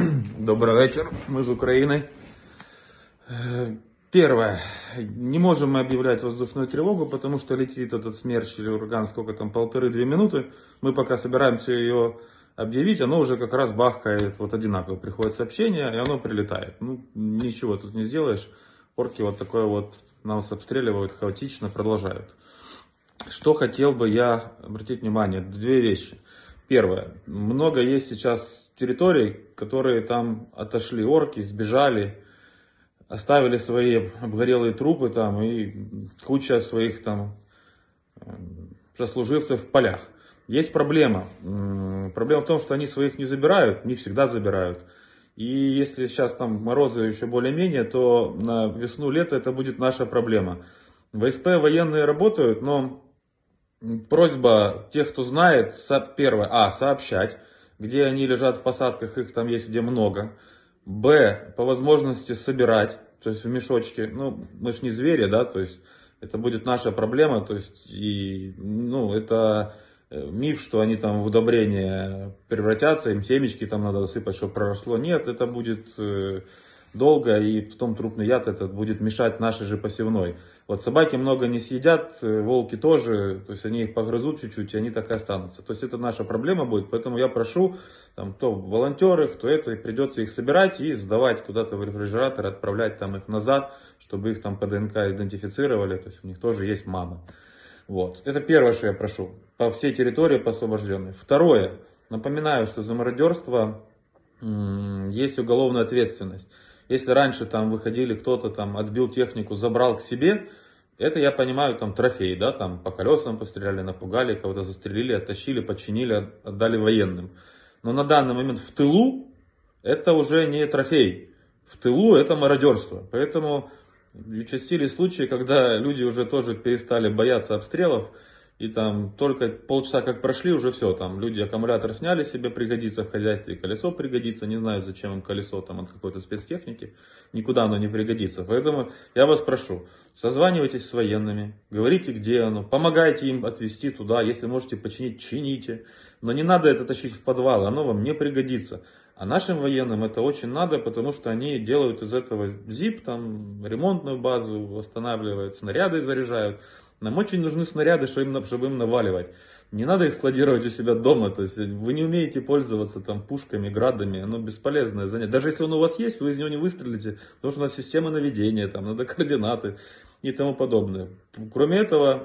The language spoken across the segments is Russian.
Добрый вечер, мы из Украины. Первое. Не можем мы объявлять воздушную тревогу, потому что летит этот смерч или ураган, сколько там, 1,5-2 минуты. Мы пока собираемся ее объявить, оно уже как раз бахкает, вот одинаково приходит сообщение, и оно прилетает. Ну, ничего тут не сделаешь. Орки вот такое вот нас обстреливают хаотично, продолжают. Что хотел бы я обратить внимание? Две вещи. Первое. Много есть сейчас территорий, которые там отошли орки, сбежали, оставили свои обгорелые трупы там и куча своих там сослуживцев в полях. Есть проблема. Проблема в том, что они своих не забирают, не всегда забирают. И если сейчас там морозы еще более-менее, то на весну-лето это будет наша проблема. ВСП военные работают, но просьба тех, кто знает, первое, сообщать, где они лежат в посадках, их там есть где много. Б, по возможности собирать, то есть в мешочке. Ну, мы ж не звери, да, то есть это будет наша проблема, то есть и, ну, это миф, что они там в удобрение превратятся, им семечки там надо засыпать, чтобы проросло. Нет, это будет долго, и потом трупный яд этот будет мешать нашей же посевной. Вот собаки много не съедят, волки тоже, то есть они их погрызут чуть-чуть, и они так и останутся. То есть это наша проблема будет, поэтому я прошу, там, кто волонтеры, кто это, придется их собирать и сдавать куда-то в рефрижератор, отправлять там их назад, чтобы их там по ДНК идентифицировали, то есть у них тоже есть мама. Вот. Это первое, что я прошу, по всей территории по освобожденной. Второе, напоминаю, что за мародерство есть уголовная ответственность. Если раньше там выходили, кто-то там отбил технику, забрал к себе, это я понимаю, там трофей, да, там по колесам постреляли, напугали, кого-то застрелили, оттащили, подчинили, отдали военным. Но на данный момент в тылу это уже не трофей, в тылу это мародерство. Поэтому участились случаи, когда люди уже тоже перестали бояться обстрелов. И там только полчаса как прошли, уже все, там люди аккумулятор сняли себе, пригодится в хозяйстве, колесо пригодится, не знаю, зачем им колесо там от какой-то спецтехники, никуда оно не пригодится. Поэтому я вас прошу, созванивайтесь с военными, говорите, где оно, помогайте им отвезти туда, если можете починить, чините, но не надо это тащить в подвал, оно вам не пригодится. А нашим военным это очень надо, потому что они делают из этого ЗИП, там ремонтную базу, восстанавливают, снаряды заряжают. Нам очень нужны снаряды, чтобы им наваливать. Не надо их складировать у себя дома. То есть вы не умеете пользоваться там пушками, градами. Оно бесполезное занятие. Даже если он у вас есть, вы из него не выстрелите. Потому что у нас система наведения, там надо координаты и тому подобное. Кроме этого,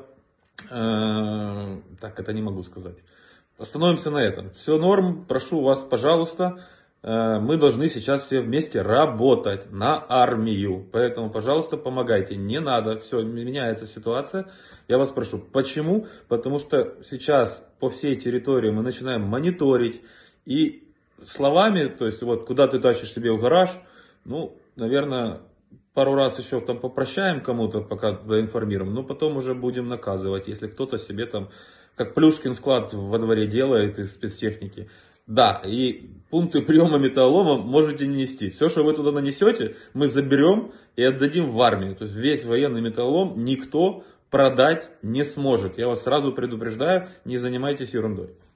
так это не могу сказать. Остановимся на этом. Все норм. Прошу вас, пожалуйста. Мы должны сейчас все вместе работать на армию. Поэтому, пожалуйста, помогайте. Не надо. Все, меняется ситуация. Я вас прошу. Почему? Потому что сейчас по всей территории мы начинаем мониторить. И словами, то есть вот куда ты тащишь себе в гараж, ну, наверное, пару раз еще там попрощаем кому-то, пока доинформируем. Но потом уже будем наказывать, если кто-то себе там, как Плюшкин склад во дворе делает из спецтехники. Да, и пункты приема металлолома можете не нести. Все, что вы туда нанесете, мы заберем и отдадим в армию. То есть весь военный металлолом никто продать не сможет. Я вас сразу предупреждаю, не занимайтесь ерундой.